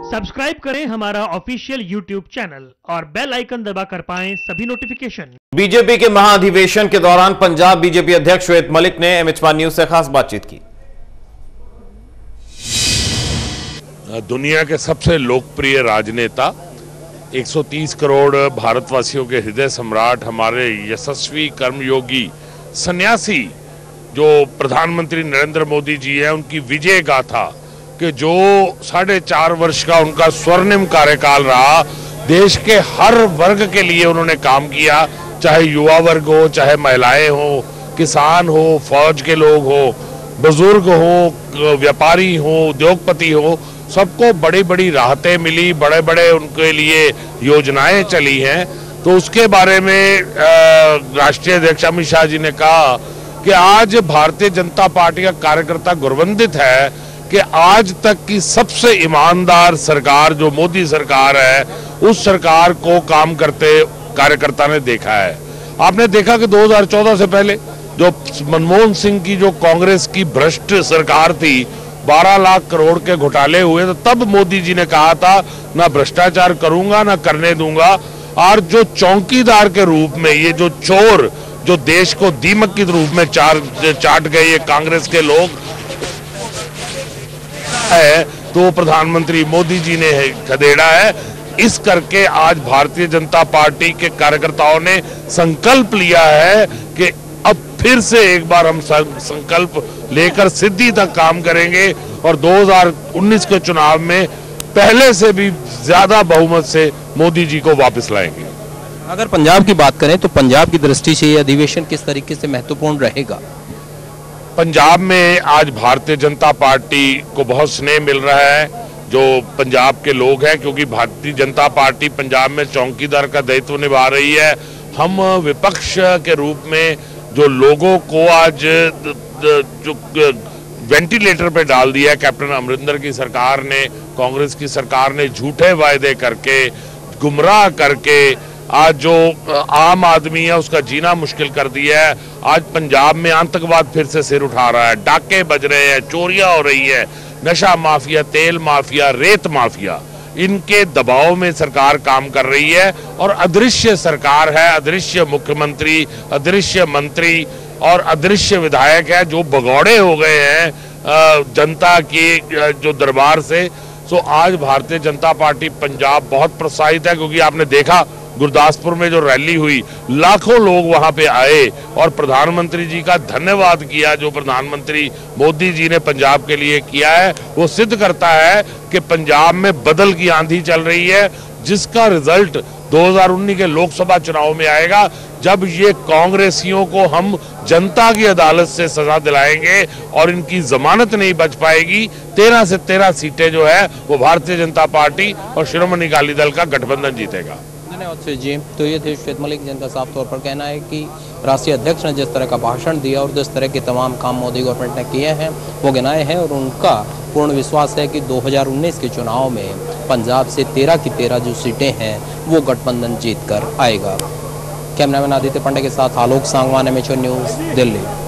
Subscribe करें हमारा official YouTube channel और बेल आइकन दबाकर पाएं सभी नोटिफिकेशन। बीजेपी के महाधिवेशन के दौरान पंजाब बीजेपी अध्यक्ष श्वेत मलिक ने एमएच1 न्यूज से खास बातचीत की। दुनिया के सबसे लोकप्रिय राजनेता, 130 करोड़ भारतवासियों के हृदय सम्राट, हमारे यशस्वी कर्मयोगी सन्यासी जो प्रधानमंत्री नरेंद्र मोदी जी हैं, उनकी विजय गाथा कि जो 4.5 वर्ष का उनका स्वर्णिम कार्यकाल रहा, देश के हर वर्ग के लिए उन्होंने काम किया, चाहे युवा वर्ग हो, चाहे महिलाएं हो, किसान हो, फौज के लोग हो, बुजुर्ग हो, व्यापारी हो, उद्योगपति हो, सबको बड़ी बड़ी राहतें मिली, बड़े बड़े उनके लिए योजनाएं चली हैं। तो उसके बारे में राष्ट्रीय अध्यक्ष अमित शाह जी ने कहा कि आज भारतीय जनता पार्टी का कार्यकर्ता गौरवान्वित है कि आज तक की सबसे ईमानदार सरकार जो मोदी सरकार है, उस सरकार को काम करते कार्यकर्ता ने देखा है। आपने देखा कि 2014 से पहले जो मनमोहन सिंह की जो कांग्रेस की भ्रष्ट सरकार थी, 12 लाख करोड़ के घोटाले हुए, तो तब मोदी जी ने कहा था ना भ्रष्टाचार करूंगा ना करने दूंगा। और जो चौकीदार के रूप में ये जो चोर जो देश को दीमक के रूप में चाट गए ये कांग्रेस के लोग है, तो प्रधानमंत्री मोदी जी ने खदेड़ा है। इस करके आज भारतीय जनता पार्टी के कार्यकर्ताओं ने संकल्प लिया है कि अब फिर से एक बार हम संकल्प लेकर सिद्धि तक काम करेंगे और 2019 के चुनाव में पहले से भी ज्यादा बहुमत से मोदी जी को वापस लाएंगे। अगर पंजाब की बात करें तो पंजाब की दृष्टि से यह अधिवेशन किस तरीके से महत्वपूर्ण रहेगा? पंजाब में आज भारतीय जनता पार्टी को बहुत स्नेह मिल रहा है जो पंजाब के लोग हैं, क्योंकि भारतीय जनता पार्टी पंजाब में चौकीदार का दायित्व निभा रही है। हम विपक्ष के रूप में जो लोगों को आज जो वेंटिलेटर पे डाल दिया है, कैप्टन अमरिंदर की सरकार ने, कांग्रेस की सरकार ने झूठे वायदे करके, गुमराह करके आज जो आम आदमी है उसका जीना मुश्किल कर दिया है। आज पंजाब में आतंकवाद फिर से सिर उठा रहा है, डाके बज रहे हैं, चोरियां हो रही है, नशा माफिया, तेल माफिया, रेत माफिया, इनके दबाव में सरकार काम कर रही है। और अदृश्य सरकार है, अदृश्य मुख्यमंत्री, अदृश्य मंत्री और अदृश्य विधायक है जो भगौड़े हो गए हैं जनता की जो दरबार से। सो आज भारतीय जनता पार्टी पंजाब बहुत प्रोत्साहित है, क्योंकि आपने देखा गुरदासपुर में जो रैली हुई, लाखों लोग वहां पे आए और प्रधानमंत्री जी का धन्यवाद किया। जो प्रधानमंत्री मोदी जी ने पंजाब के लिए किया है वो सिद्ध करता है कि पंजाब में बदल की आंधी चल रही है, जिसका रिजल्ट 2019 के लोकसभा चुनाव में आएगा, जब ये कांग्रेसियों को हम जनता की अदालत से सजा दिलाएंगे और इनकी जमानत नहीं बच पाएगी। 13 से 13 सीटें जो है वो भारतीय जनता पार्टी और शिरोमणि अकाली दल का गठबंधन जीतेगा। धन्यवाद जी। तो ये थे श्वेत मलिक, जिनका साफ तौर पर कहना है कि राष्ट्रीय अध्यक्ष ने जिस तरह का भाषण दिया और जिस तरह के तमाम काम मोदी गवर्नमेंट ने किए हैं वो गिनाए हैं, और उनका पूर्ण विश्वास है कि 2019 के चुनाव में पंजाब से 13 की 13 जो सीटें हैं वो गठबंधन जीत कर आएगा। कैमरामैन आदित्य पांडे के साथ आलोक सांगवान, एमएच1 न्यूज़, दिल्ली।